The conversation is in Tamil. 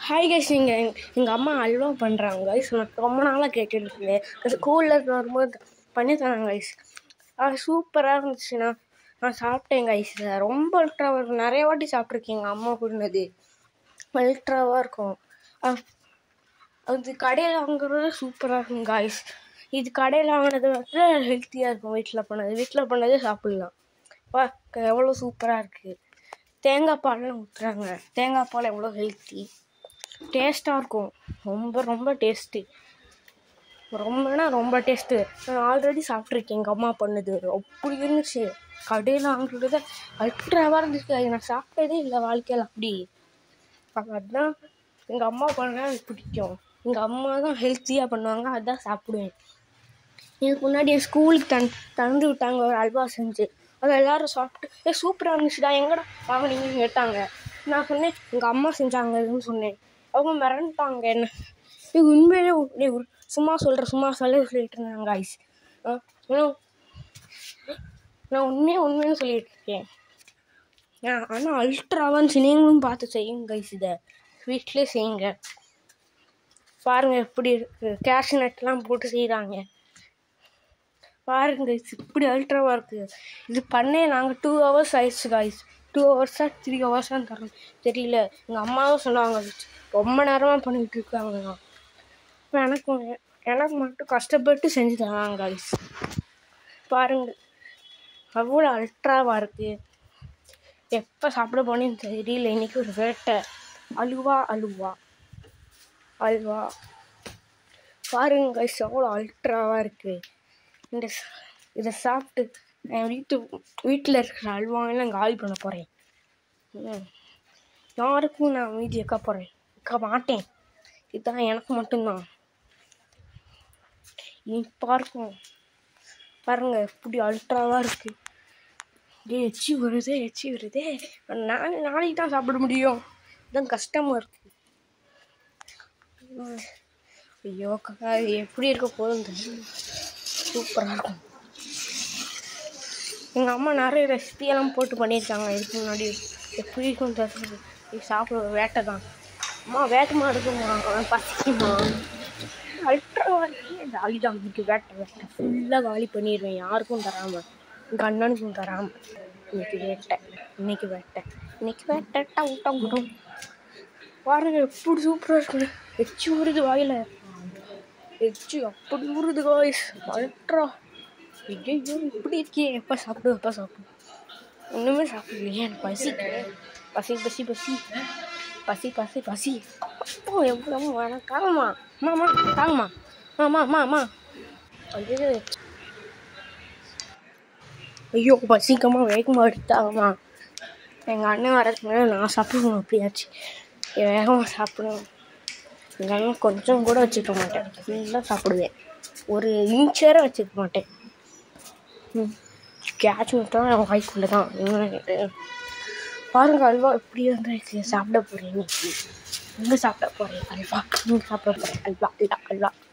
ஹாய் கைஸ், எங்கள் அம்மா அல்வா பண்ணுறாங்க கைஸ். நான் ரொம்ப நாளாக கேட்டுருக்கேன். ஸ்கூலில் வரும்போது பண்ணி தராங்க கைஸ். அது சூப்பராக இருந்துச்சுண்ணா. நான் சாப்பிட்டேன் கைஸ். ரொம்ப அல்ட்ராவாக இருக்கும். நிறைய வாட்டி சாப்பிட்ருக்கேன் எங்கள் அம்மா பண்ணது. அல்ட்ராவாக இருக்கும். அது கடையில் வாங்குறது சூப்பராக இருக்கும் கைஸ். இது கடையில் வாங்கினது வந்து ஹெல்த்தியாக இருக்கும். வீட்டில் பண்ணதே சாப்பிட்லாம். எவ்வளோ சூப்பராக இருக்குது. தேங்காய் பால்லாம் ஊற்றுறாங்க. தேங்காய் பால் எவ்வளோ ஹெல்த்தி, டேஸ்ட்டாக இருக்கும். ரொம்ப ரொம்ப டேஸ்ட்டு. ரொம்ப டேஸ்ட்டு. நான் ஆல்ரெடி சாப்பிட்ருக்கேன் எங்கள் அம்மா பண்ணது. அப்படி இருந்துச்சு. கடையில் வாங்குறது அல்ட்ராவாக இருந்துச்சு. அது நான் சாப்பிட்டதே இல்லை வாழ்க்கையில். அப்படி அதுதான் எங்கள் அம்மா பண்ணால் எனக்கு பிடிக்கும். எங்கள் அம்மா தான் ஹெல்த்தியாக பண்ணுவாங்க, அதுதான் சாப்பிடுவேன். இதுக்கு முன்னாடி என் ஸ்கூலுக்கு தந்து விட்டாங்க ஒரு அல்வா செஞ்சு. அதை எல்லோரும் சாப்பிட்டு சூப்பராக இருந்துச்சுடா, எங்கடா வாங்கினீங்கன்னு கேட்டாங்க. நான் சொன்னேன் எங்கள் அம்மா செஞ்சாங்கன்னு சொன்னேன். அவங்க மிரண்டாங்க என்ன. இது உண்மையிலே சும்மா சொல்லிட்டு இருந்தாங்க ஐஸ். நான் உண்மைன்னு சொல்லிட்டு இருக்கேன். ஆனால் அல்ட்ராவான்னு நீங்களும் பார்த்து செய்யுங்க கைஸ். இதை வீட்டிலே செய்யுங்க. பாருங்கள் எப்படி இருக்குது. கேஷ்யூ நட்லாம் போட்டு செய்கிறாங்க. பாருங்க கைஸ், இப்படி அல்ட்ராவாக இருக்குது. இது பண்ணே நாங்கள் 2 hours ஆயிடுச்சு கைஸ். 2 hours 3 hours தரோம் தெரியல. எங்கள் அம்மாவும் சொன்னாங்க ரொம்ப நேரமாக பண்ணிகிட்டு இருக்காங்க. எனக்கு மட்டும் கஷ்டப்பட்டு செஞ்சு தராங்க கைஸ். பாருங்கள் அவ்வளோ அல்ட்ராவாக இருக்குது. எப்போ சாப்பிட போனேன்னு தெரியல. இன்றைக்கி ஒரு வேட்டை. அல்வா பாருங்க கைஸ், அவ்வளோ அல்ட்ராவாக இருக்குது. இதை சாப்பிட்டு என் வீட்டில் இருக்கிற அல்வாவெல்லாம் காலி பண்ண போகிறேன். யாருக்கும் நான் மீதி வைக்க மாட்டேன். இதுதான் எனக்கு மட்டும்தான். இனிப்பாக இருக்கும். பாருங்க எப்படி அல்ட்ராவாக இருக்குது. எச்சி வருதே. நாளைக்கு தான் சாப்பிட முடியும். இதுதான் கஷ்டமாக இருக்குது. ஐயோ எப்படி இருக்க போதும். சூப்பராக இருக்கும். எங்கள் அம்மா நிறைய ரெசிபியெல்லாம் போட்டு பண்ணியிருக்காங்க இதுக்கு முன்னாடி. எப்படி இருக்கும் தெரியாது. சாப்பிட வேட்டை தான். அம்மா வேட்டமாக இருக்குமா, பசிக்குமா. அல்ட்ராவாக ஜாலி தான். வேட்டை ஃபுல்லாக காலி பண்ணிடுவேன். யாருக்கும் தராமல், எங்கள் அண்ணனுக்கும் தராமல். இன்னைக்கு வேட்டை விட்டோம். பாருங்க எப்படி சூப்பராக இருக்குது. எச்சி ஊறுது வாயில். அப்படி ஊறுது காய்ஸ். அல்ட்ரா ஐயோ இப்படி இருக்கே. எப்போ சாப்பிடு. ஒன்றுமே சாப்பிடலையே. எனக்கு பசி. அப்போ எவ்வளோ வேணாம். தாங்கம்மா. ஐயோ பசிக்கம்மா, வேகமாக எடுத்தாங்கம்மா. எங்கள் அண்ணன் வரதுக்கு முன்னாடி நான் சாப்பிடணும். அப்படியாச்சு வேகமாக சாப்பிடணும். எங்கள் அண்ணன் கொஞ்சம் கூட வச்சுக்க மாட்டேன். ஃபுல்லாக சாப்பிடுவேன். ஒரு இன்ச் வேற வச்சுக்க மாட்டேன். கேட்ச் மட்டும் என் வாய்க்குள்ளே தான். பாருங்கள் அல்வா எப்படி வந்து சாப்பிட போகிறேன். எங்கே சாப்பிட போகிறேன் அல்வா. அல்வா